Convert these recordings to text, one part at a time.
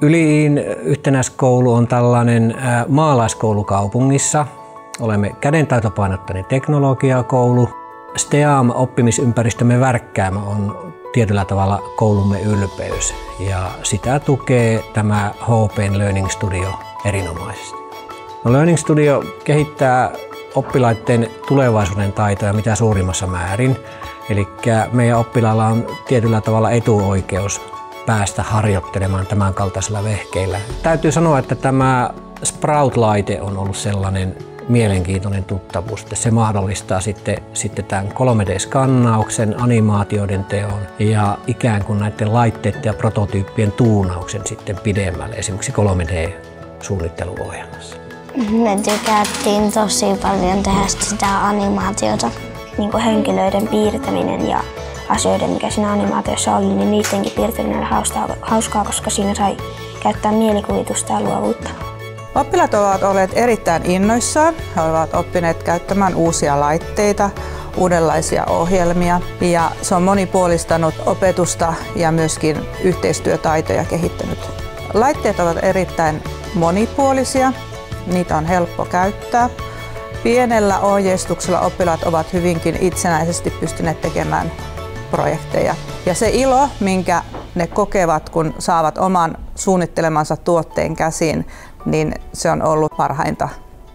Yliin yhtenäiskoulu on tällainen maalaiskoulu kaupungissa. Olemme kädentaitopainotteinen teknologiakoulu. STEAM-oppimisympäristömme Värkkäämä on tietyllä tavalla koulumme ylpeys ja sitä tukee tämä HP:n Learning Studio erinomaisesti. Learning Studio kehittää oppilaiden tulevaisuuden taitoja mitä suurimmassa määrin. Eli meidän oppilailla on tietyllä tavalla etuoikeus päästä harjoittelemaan tämän kaltaisilla vehkeillä. Täytyy sanoa, että tämä Sprout-laite on ollut sellainen mielenkiintoinen tuttavuus. Se mahdollistaa sitten tämän 3D-skannauksen, animaatioiden teon ja ikään kuin näiden laitteiden ja prototyyppien tuunauksen sitten pidemmälle, esimerkiksi 3D-suunnitteluohjelmassa. Me tykättiin tosi paljon tehdä sitä animaatiota. Niin kuin henkilöiden piirtäminen ja asioiden, mikä siinä animaatiossa oli, niin niidenkin piirtäminen oli hauskaa, koska siinä sai käyttää mielikuvitusta ja luovuutta. Oppilaat ovat olleet erittäin innoissaan. He ovat oppineet käyttämään uusia laitteita, uudenlaisia ohjelmia ja se on monipuolistanut opetusta ja myöskin yhteistyötaitoja kehittänyt. Laitteet ovat erittäin monipuolisia, niitä on helppo käyttää. Pienellä ohjeistuksella oppilaat ovat hyvinkin itsenäisesti pystyneet tekemään projekteja. Ja se ilo, minkä ne kokevat, kun saavat oman suunnittelemansa tuotteen käsiin, niin se on ollut parhainta.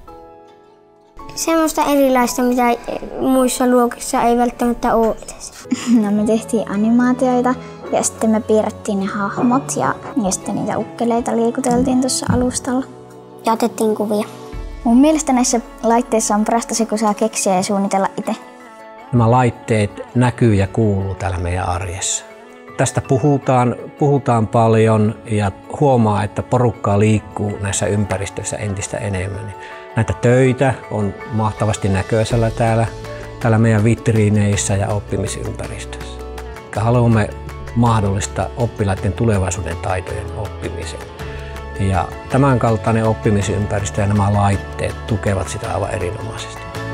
Semmoista erilaista, mitä muissa luokissa ei välttämättä ole edes. No, me tehtiin animaatioita ja sitten me piirrettiin ne hahmot ja sitten niitä ukkeleita liikuteltiin tuossa alustalla. Ja otettiin kuvia. Mun mielestä näissä laitteissa on parasta se, kun saa keksiä ja suunnitella itse. Nämä laitteet näkyy ja kuuluu täällä meidän arjessa. Tästä puhutaan paljon ja huomaa, että porukkaa liikkuu näissä ympäristöissä entistä enemmän. Näitä töitä on mahtavasti näköisellä täällä meidän vitriineissä ja oppimisympäristössä. Haluamme mahdollistaa oppilaiden tulevaisuuden taitojen oppimisen. Ja tämän kaltainen oppimisympäristö ja nämä laitteet tukevat sitä aivan erinomaisesti.